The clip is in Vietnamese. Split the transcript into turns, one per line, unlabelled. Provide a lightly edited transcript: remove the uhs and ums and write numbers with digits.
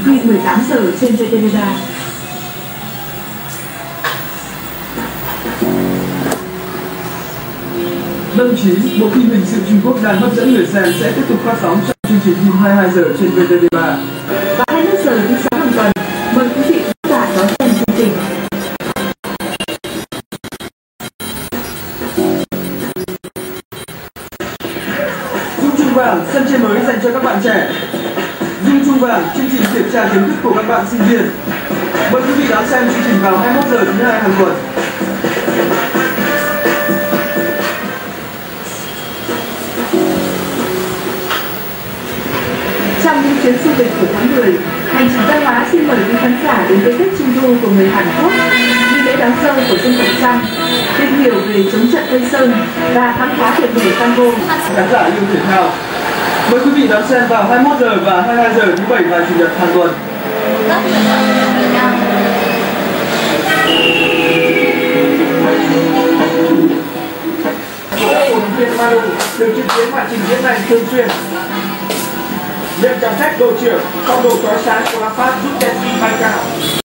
Khi 18 giờ trên VTV3.
Đồng chí, bộ phim hình sự Trung Quốc đang hấp dẫn người xem sẽ tiếp tục phát sóng trong chương trình phim 22 giờ trên VTV3
và 21 giờ thứ 6 hàng tuần. Mời quý vị và các bạn đón xem chương trình.
Dung Chuông Vàng, sân chơi mới dành cho các bạn trẻ. Dung Chuông Vàng, chương trình kiểm tra kiến thức của các bạn sinh viên. Mời quý vị đón xem chương trình vào 21 giờ thứ 2 hàng tuần.
Trong những chuyến du lịch của tháng 10, hành trình văn hóa xin mời quý khán giả đến với Tết Trung thu của người Hàn Quốc, đi lễ đón dâu của dân tộc Chăm, tìm hiểu về chống trận Tây Sơn và khám phá tuyệt vời tango.
Khán giả yêu thể thao, mời quý vị đón xem vào 21 giờ và 22 giờ thứ 7 và chủ nhật hàng tuần. Cổ động viên Manu được chứng kiến màn trình diễn này thường xuyên. Miệng trọng trách đội trưởng, phong độ chói sáng của Lam Phát giúp Chelsea bay cao.